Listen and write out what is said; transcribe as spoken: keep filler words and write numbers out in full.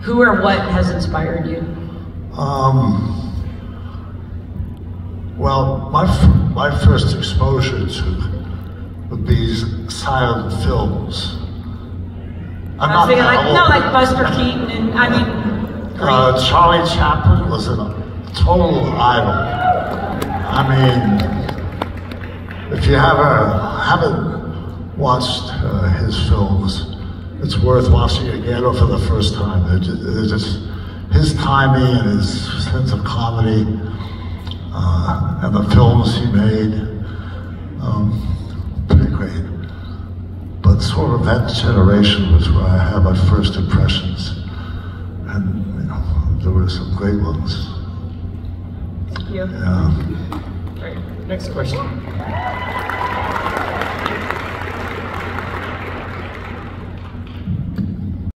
Who or what has inspired you? Um, well, my my first exposure to would be silent films. I'm I was thinking like, old. no, like Buster Keaton and, I mean, uh, Charlie Chaplin was a total idol. I mean, if you ever haven't watched uh, his films, it's worth watching again or for the first time. They're just, they're just his timing and his sense of comedy uh, and the films he made, um, pretty great. But sort of that generation was where I had my first impressions, and you know, there were some great ones. Thank you. Yeah. All right, next question.